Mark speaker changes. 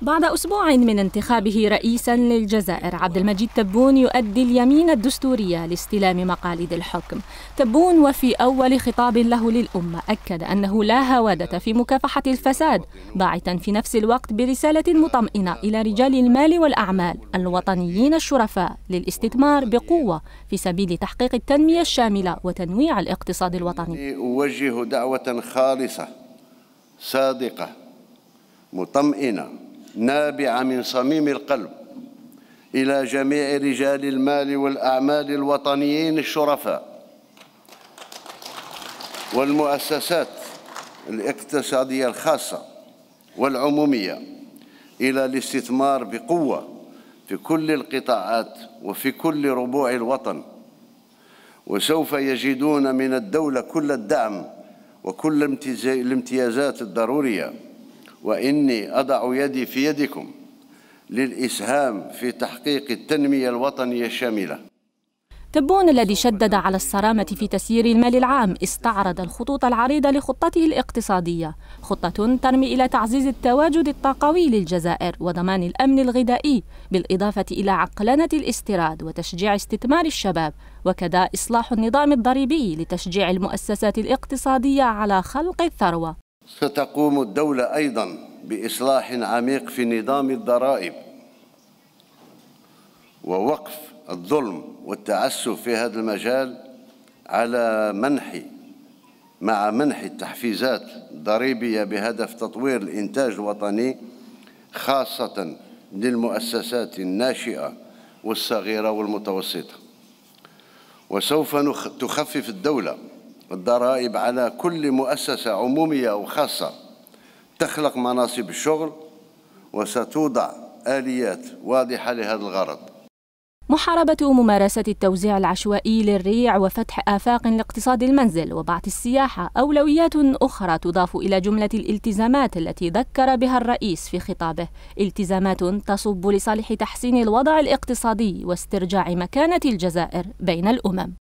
Speaker 1: بعد أسبوع من انتخابه رئيساً للجزائر، عبد المجيد تبون يؤدي اليمين الدستورية لاستلام مقاليد الحكم. تبون وفي أول خطاب له للأمة أكد أنه لا هوادة في مكافحة الفساد، باعثاً في نفس الوقت برسالة مطمئنة إلى رجال المال والأعمال الوطنيين الشرفاء للاستثمار بقوة في سبيل تحقيق التنمية الشاملة وتنويع الاقتصاد الوطني.
Speaker 2: أوجه دعوة خالصة صادقة مطمئنة نابعة من صميم القلب إلى جميع رجال المال والأعمال الوطنيين الشرفاء والمؤسسات الاقتصادية الخاصة والعمومية إلى الاستثمار بقوة في كل القطاعات وفي كل ربوع الوطن، وسوف يجدون من الدولة كل الدعم وكل الامتيازات الضرورية، وإني أضع يدي في يدكم للإسهام في تحقيق التنمية الوطنية الشاملة.
Speaker 1: تبون الذي شدد على الصرامة في تسيير المال العام استعرض الخطوط العريضة لخطته الاقتصادية، خطة ترمي إلى تعزيز التواجد الطاقوي للجزائر وضمان الأمن الغذائي، بالإضافة إلى عقلنة الاستيراد وتشجيع استثمار الشباب، وكذا إصلاح النظام الضريبي لتشجيع المؤسسات الاقتصادية على خلق الثروة.
Speaker 2: ستقوم الدولة أيضاً بإصلاح عميق في نظام الضرائب ووقف الظلم والتعسف في هذا المجال على منح التحفيزات الضريبية بهدف تطوير الإنتاج الوطني، خاصة للمؤسسات الناشئة والصغيرة والمتوسطة. وسوف تخفف الدولة الضرائب على كل مؤسسة عمومية أو خاصة تخلق مناصب الشغل، وستوضع آليات واضحة لهذا الغرض.
Speaker 1: محاربة ممارسة التوزيع العشوائي للريع وفتح آفاق لاقتصاد المنزل وبعث السياحة أولويات أخرى تضاف إلى جملة الالتزامات التي ذكر بها الرئيس في خطابه، التزامات تصب لصالح تحسين الوضع الاقتصادي واسترجاع مكانة الجزائر بين الأمم.